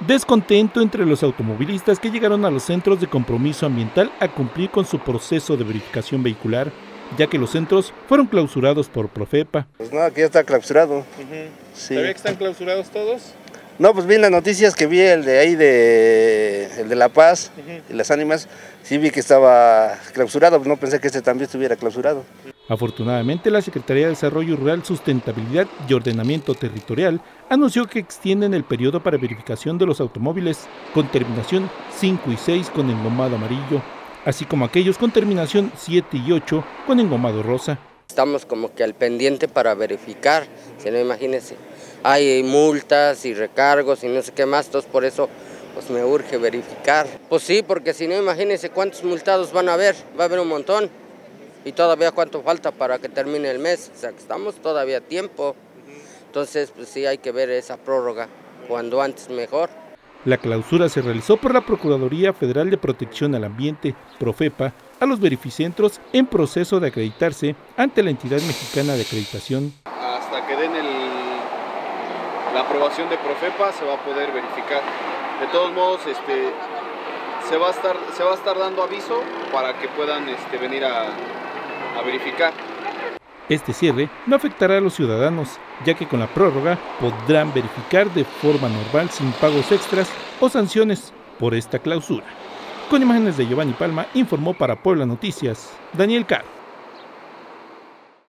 Descontento entre los automovilistas que llegaron a los centros de compromiso ambiental a cumplir con su proceso de verificación vehicular, ya que los centros fueron clausurados por Profepa. Pues no, aquí ya está clausurado. Sí. ¿Sabía que están clausurados todos? No, pues vi en las noticias que vi el de ahí, el de La Paz y Las Ánimas, sí vi que estaba clausurado, no pensé que este también estuviera clausurado. Afortunadamente, la Secretaría de Desarrollo Rural, Sustentabilidad y Ordenamiento Territorial anunció que extienden el periodo para verificación de los automóviles con terminación 5 y 6 con engomado amarillo, así como aquellos con terminación 7 y 8 con engomado rosa. Estamos como que al pendiente para verificar, si no, imagínense, hay multas y recargos y no sé qué más, entonces por eso pues me urge verificar. Pues sí, porque si no, imagínense cuántos multados van a haber, va a haber un montón. Y todavía cuánto falta para que termine el mes, o sea que estamos todavía a tiempo. Entonces pues sí hay que ver esa prórroga, cuando antes mejor. La clausura se realizó por la Procuraduría Federal de Protección al Ambiente, Profepa, a los verificentros en proceso de acreditarse ante la entidad mexicana de acreditación. Hasta que den la aprobación de Profepa se va a poder verificar. De todos modos, se va a estar dando aviso para que puedan venir a verificar. Este cierre no afectará a los ciudadanos, ya que con la prórroga podrán verificar de forma normal sin pagos extras o sanciones por esta clausura. Con imágenes de Giovanni Palma, informó para Puebla Noticias, Daniel Caro.